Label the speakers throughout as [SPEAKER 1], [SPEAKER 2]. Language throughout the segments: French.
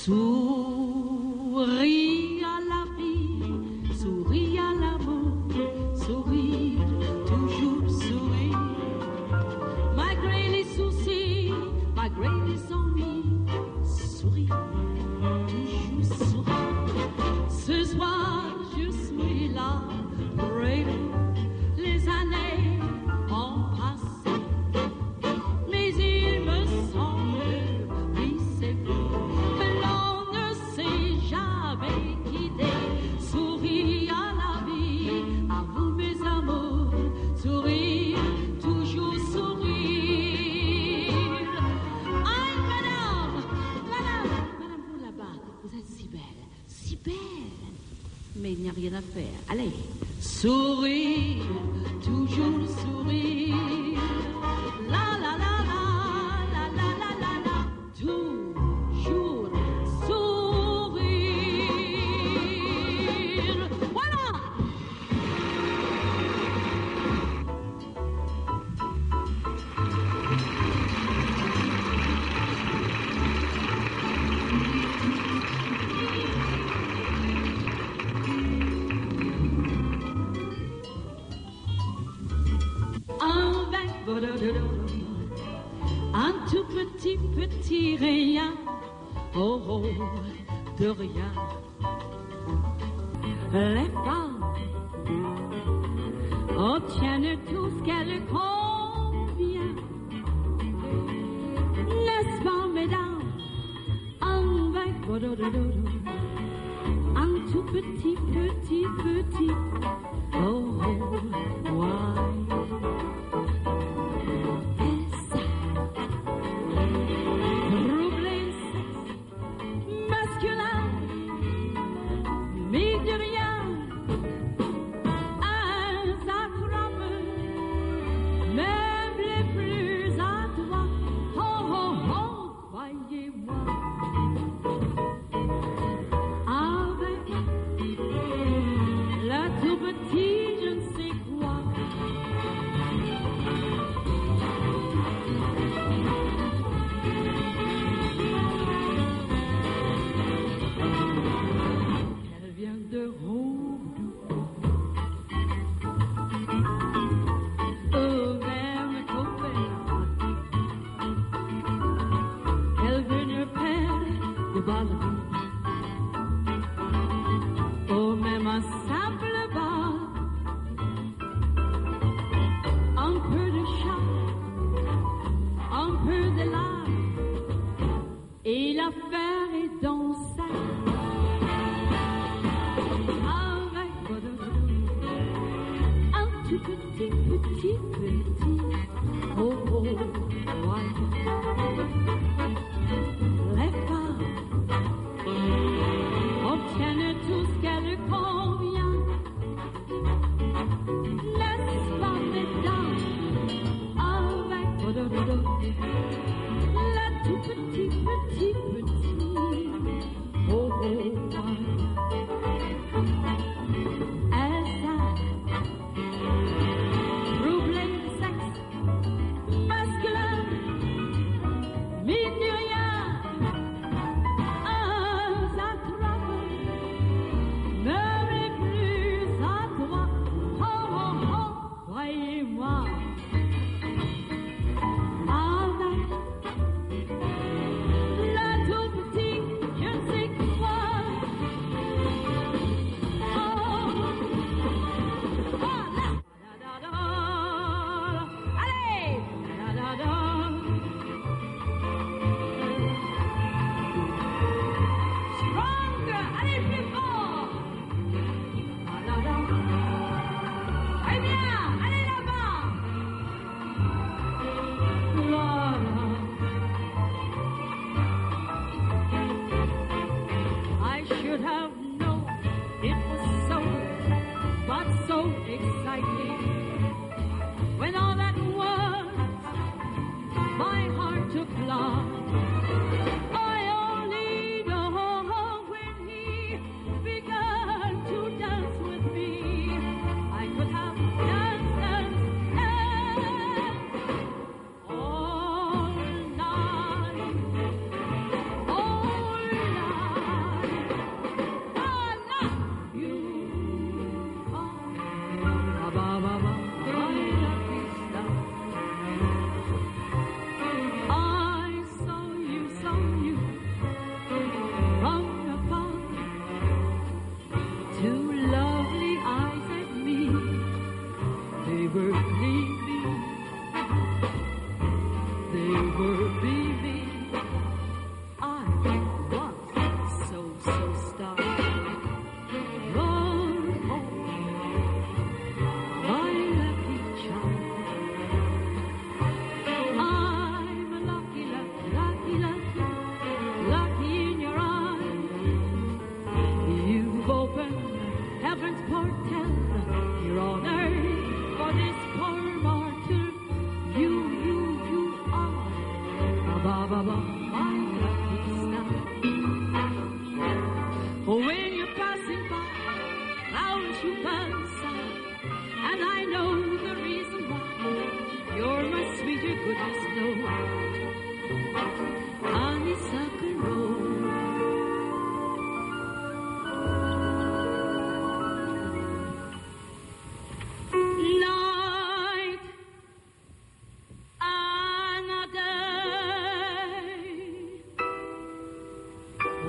[SPEAKER 1] Souris à la vie, souris à l'amour, souris, toujours sourire. Malgré les soucis, malgré les ennuis, souris, toujours sourire. Ce soir, je suis là, près de vous. Les années ont passé, mais il me semble, oui c'est vrai, que l'on ne s'est jamais quitté. Souris à la vie, à vous mes amours, sourire, toujours sourire. Ah, madame, vous là-bas, vous êtes si belle, si belle, mais il n'y a rien à faire. Allez, sourire, toujours sourire. La la la la, la la la la la, toujours sourire. Voilà. Un tout petit rien, oh oh, de rien. Les femmes obtiennent tout ce qu'elles convient, n'est-ce pas, mesdames? Un tout petit, oh oh, ouais.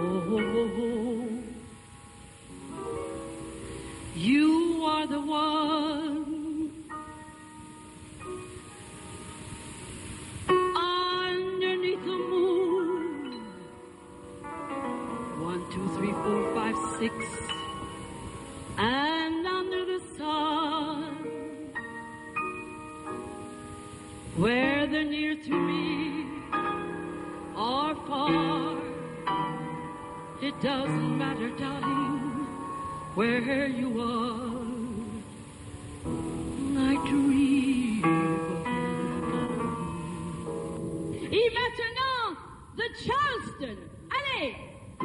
[SPEAKER 1] You are the one underneath the moon. 1, 2, 3, 4, 5, 6, and under the sun, whether near to me or far, it doesn't matter, darling, where you are. I dream of you. Et maintenant, the Charleston. Allez!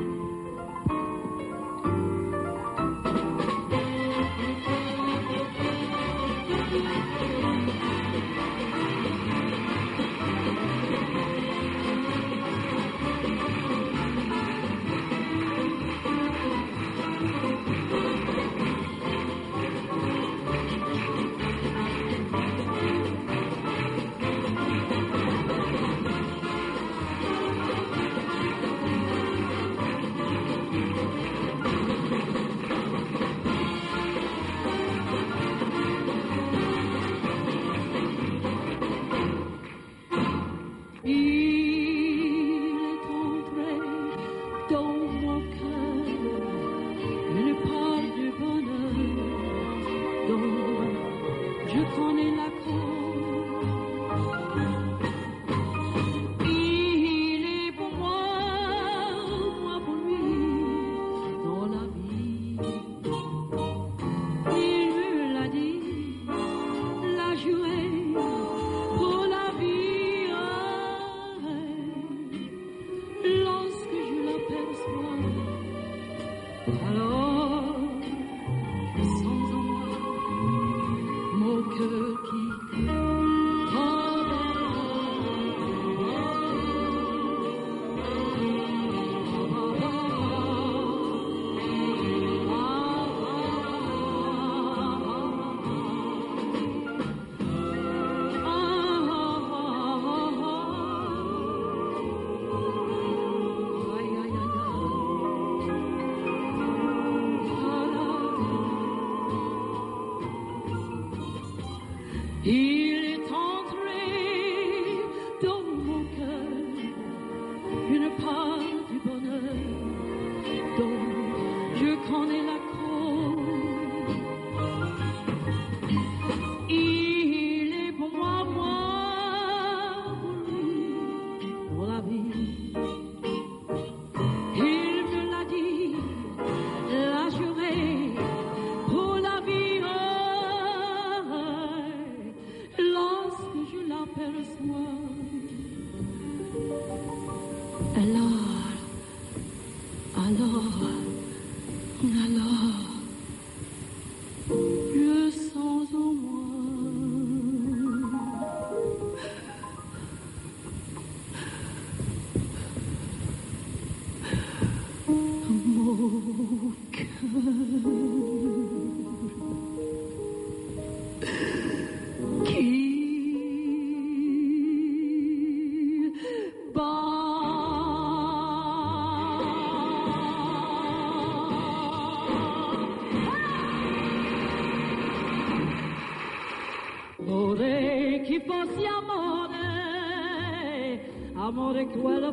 [SPEAKER 2] Amore quello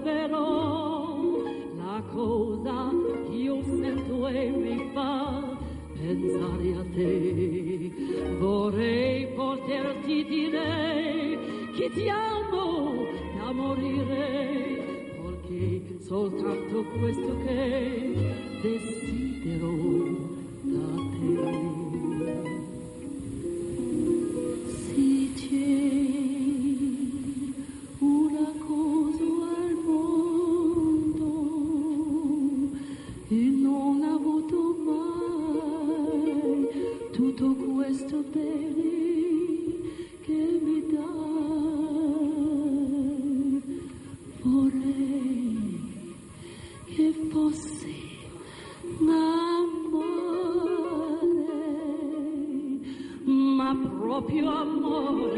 [SPEAKER 2] vero, la cosa che io sento e mi fa pensare a te. Vorrei poterti dire che ti amo da morire, perché soltanto questo che desidero da te. Si tieni una cosa al mondo e non ha avuto mai tutto questo bene che mi dai. Vorrei che fosse amore, ma proprio amore,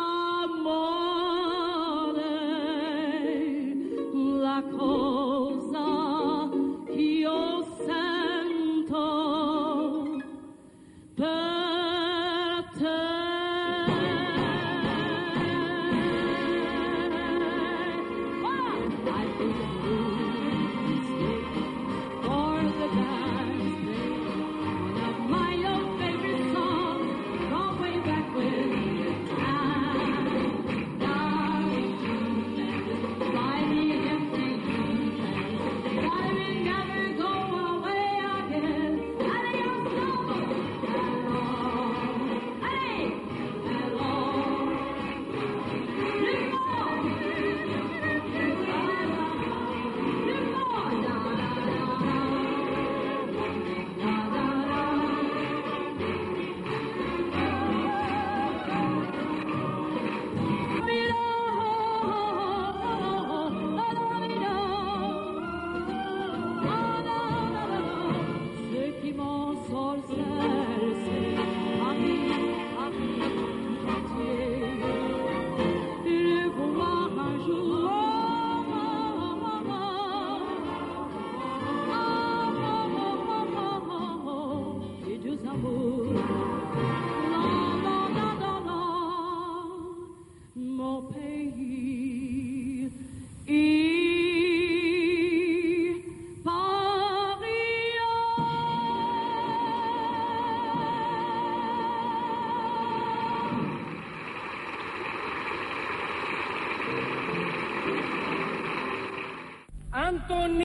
[SPEAKER 2] amore, la cosa
[SPEAKER 3] Anthony